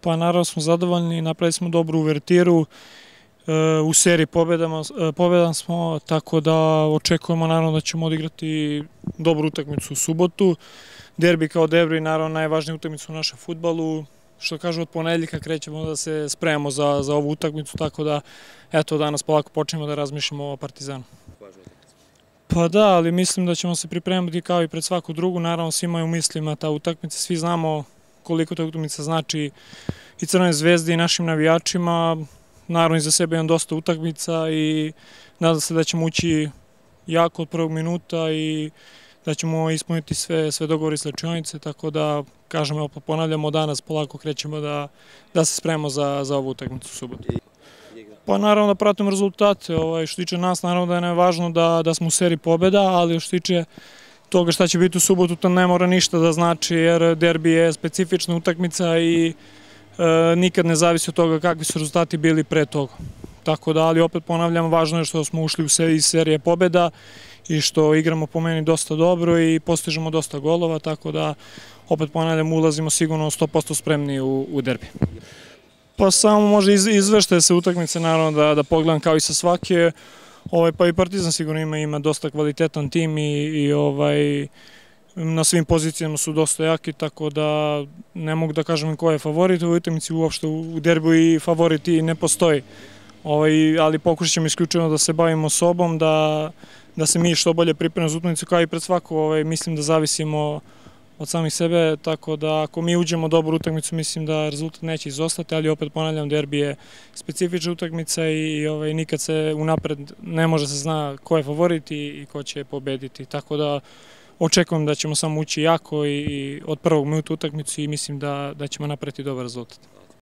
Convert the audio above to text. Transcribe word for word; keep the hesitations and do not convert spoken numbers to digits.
Pa naravno smo zadovoljni, napravili smo dobru uvertiru, u seriji pobedan smo, tako da očekujemo naravno da ćemo odigrati dobru utakmicu u subotu. Derbi kao derbi, naravno najvažnija utakmica u našem fudbalu. Što kažu, od ponedeljka krećemo da se spremamo za, za ovu utakmicu, tako da eto danas polako počnemo da razmišljamo o Partizanu. Pa da, ali mislim da ćemo se pripremiti kao i pred svaku drugu, naravno svi imaju u mislima ta utakmica, svi znamo koliko ta utakmica znači i Crvenoj zvezdi i našim navijačima, naravno iza sebe imam dosta utakmica i nadam se da ćemo ući jako od prvog minuta i da ćemo ispuniti sve, sve dogovore iz slačionice, tako da, kažem, evo ponavljamo, danas polako krećemo da, da se spremamo za, za ovu utakmicu u subotu. Pa naravno da pratimo rezultate, ovaj, što tiče nas, naravno da je nevažno da, da smo u seriji pobjeda, ali što tiče toga šta će biti u subotu, to ne mora ništa da znači, jer derbi je specifična utakmica i e, nikad ne zavisi od toga kakvi su rezultati bili pre toga. Tako da, ali opet ponavljam, važno je što smo ušli u seriji, iz serije pobjeda i što igramo po meni dosta dobro i postižemo dosta golova, tako da, opet ponavljam, ulazimo sigurno sto posto spremni u, u derbi. Pa samo može iz, izveštaje se utakmice, naravno da, da pogledam kao i sa svake, ovaj, pa i Partizan sigurno ima, ima dosta kvalitetan tim i, i ovaj, na svim pozicijama su dosta jaki, tako da ne mogu da kažem ko je favorit u utakmici, uopšte u derbu i favoriti ne postoji. Ovaj, ali pokušat ćemo isključivo da se bavimo sobom, da, da se mi što bolje pripremimo za utakmicu kao i pred svaku, ovaj, mislim da zavisimo od samih sebe, tako da ako mi uđemo u dobru utakmicu, mislim da rezultat neće izostati, ali opet ponavljam, derbi je specifična utakmica i, i ovaj, nikad se unapred ne može se zna ko je favorit i, i ko će pobediti, tako da očekujem da ćemo samo ući jako i, i od prvog minuta utakmicu i mislim da, da ćemo napraviti dobar rezultat.